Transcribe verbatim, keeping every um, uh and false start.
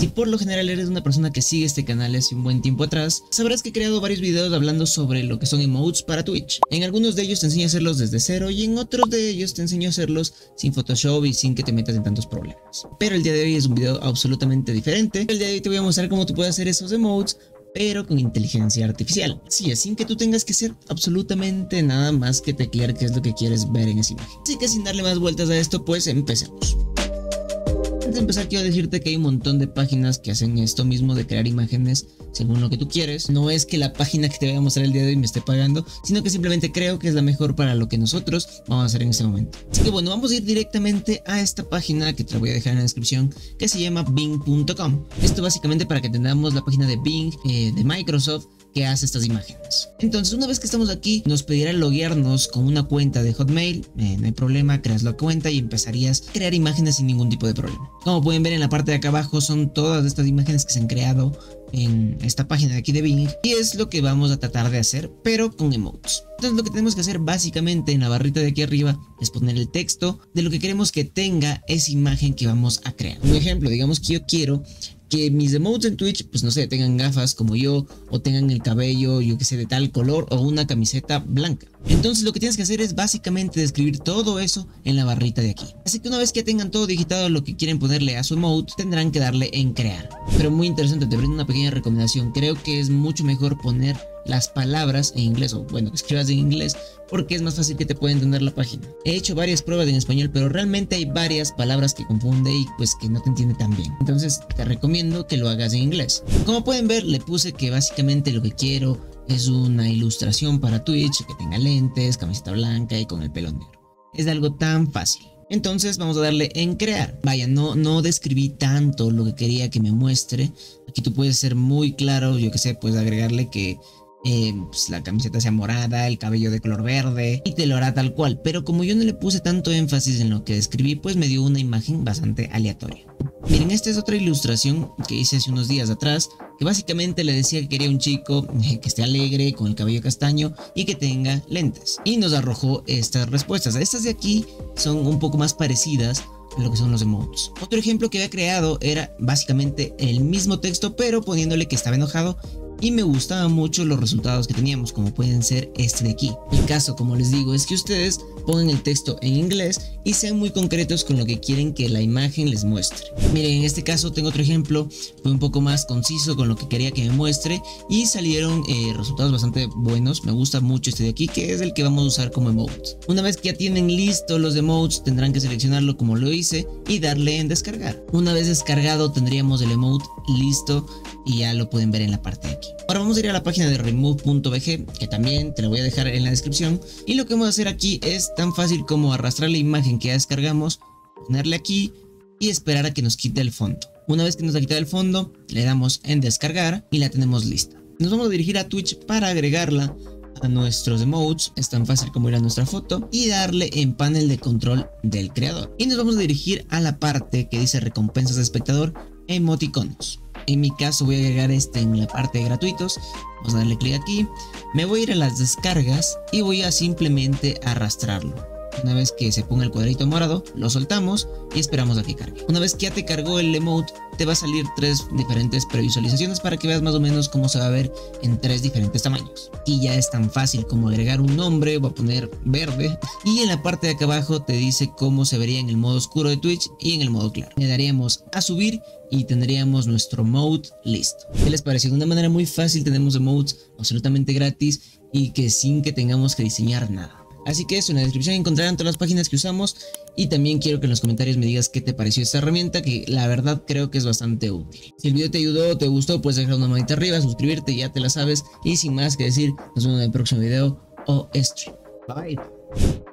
Si por lo general eres una persona que sigue este canal hace un buen tiempo atrás, sabrás que he creado varios videos hablando sobre lo que son emotes para Twitch. En algunos de ellos te enseño a hacerlos desde cero y en otros de ellos te enseño a hacerlos sin Photoshop y sin que te metas en tantos problemas. Pero el día de hoy es un video absolutamente diferente. El día de hoy te voy a mostrar cómo tú puedes hacer esos emotes, pero con inteligencia artificial. Sí, sin que tú tengas que hacer absolutamente nada más que teclear qué es lo que quieres ver en esa imagen. Así que sin darle más vueltas a esto, pues empecemos. Antes de empezar quiero decirte que hay un montón de páginas que hacen esto mismo de crear imágenes según lo que tú quieres. No es que la página que te voy a mostrar el día de hoy me esté pagando, sino que simplemente creo que es la mejor para lo que nosotros vamos a hacer en este momento. Así que bueno, vamos a ir directamente a esta página que te la voy a dejar en la descripción, que se llama Bing punto com. Esto básicamente para que tengamos la página de Bing, eh, de Microsoft, que hace estas imágenes. Entonces una vez que estamos aquí nos pedirá loguearnos con una cuenta de Hotmail. eh, no hay problema, creas la cuenta y empezarías a crear imágenes sin ningún tipo de problema. Como pueden ver en la parte de acá abajo son todas estas imágenes que se han creado en esta página de aquí de Bing, y es lo que vamos a tratar de hacer, pero con emotes. Entonces lo que tenemos que hacer básicamente en la barrita de aquí arriba es poner el texto de lo que queremos que tenga esa imagen que vamos a crear. Un ejemplo, digamos que yo quiero que mis emotes en Twitch, pues no sé, tengan gafas como yo, o tengan el cabello, yo que sé, de tal color, o una camiseta blanca. Entonces lo que tienes que hacer es básicamente describir todo eso en la barrita de aquí. Así que una vez que ya tengan todo digitado lo que quieren ponerle a su emote, tendrán que darle en crear. Pero muy interesante, te brindo una pequeña recomendación. Creo que es mucho mejor poner las palabras en inglés, o bueno, que escribas en inglés, porque es más fácil que te pueda entender la página. He hecho varias pruebas en español, pero realmente hay varias palabras que confunde y pues que no te entiende tan bien. Entonces te recomiendo que lo hagas en inglés. Como pueden ver, le puse que básicamente lo que quiero es una ilustración para Twitch, que tenga lentes, camiseta blanca y con el pelo negro. Es algo tan fácil. Entonces vamos a darle en crear. Vaya, no, no describí tanto lo que quería que me muestre. Aquí tú puedes ser muy claro, yo que sé, puedes agregarle que Eh, pues la camiseta sea morada, el cabello de color verde, y te lo hará tal cual. Pero como yo no le puse tanto énfasis en lo que describí, pues me dio una imagen bastante aleatoria. Miren, esta es otra ilustración que hice hace unos días atrás, que básicamente le decía que quería un chico eh, que esté alegre, con el cabello castaño y que tenga lentes, y nos arrojó estas respuestas. Estas de aquí son un poco más parecidas a lo que son los emotes. Otro ejemplo que había creado era básicamente el mismo texto, pero poniéndole que estaba enojado, y me gustaban mucho los resultados que teníamos, como pueden ser este de aquí. El caso, como les digo, es que ustedes pongan el texto en inglés y sean muy concretos con lo que quieren que la imagen les muestre. Miren, en este caso tengo otro ejemplo, fue un poco más conciso con lo que quería que me muestre y salieron eh, resultados bastante buenos. Me gusta mucho este de aquí, que es el que vamos a usar como emote. Una vez que ya tienen listos los emotes, tendrán que seleccionarlo como lo hice y darle en descargar. Una vez descargado tendríamos el emote listo y ya lo pueden ver en la parte de aquí. Ahora vamos a ir a la página de remove punto b g, que también te la voy a dejar en la descripción, y lo que vamos a hacer aquí es tan fácil como arrastrar la imagen que ya descargamos, ponerle aquí y esperar a que nos quite el fondo. Una vez que nos ha quitado el fondo, le damos en descargar y la tenemos lista. Nos vamos a dirigir a Twitch para agregarla a nuestros emotes. Es tan fácil como ir a nuestra foto y darle en panel de control del creador, y nos vamos a dirigir a la parte que dice recompensas de espectador, emoticonos. En mi caso voy a agregar este en la parte de gratuitos. Vamos a darle clic aquí, me voy a ir a las descargas y voy a simplemente arrastrarlo. Una vez que se ponga el cuadrito morado, lo soltamos y esperamos a que cargue. Una vez que ya te cargó el emote, te va a salir tres diferentes previsualizaciones para que veas más o menos cómo se va a ver en tres diferentes tamaños. Y ya es tan fácil como agregar un nombre, voy a poner verde, y en la parte de acá abajo te dice cómo se vería en el modo oscuro de Twitch y en el modo claro. Le daríamos a subir y tendríamos nuestro emote listo. ¿Qué les pareció? De una manera muy fácil tenemos emotes absolutamente gratis y que sin que tengamos que diseñar nada. Así que eso, en la descripción encontrarán todas las páginas que usamos, y también quiero que en los comentarios me digas qué te pareció esta herramienta, que la verdad creo que es bastante útil. Si el video te ayudó o te gustó, puedes dejar una manita arriba, suscribirte, ya te la sabes, y sin más que decir, nos vemos en el próximo video o stream. Bye.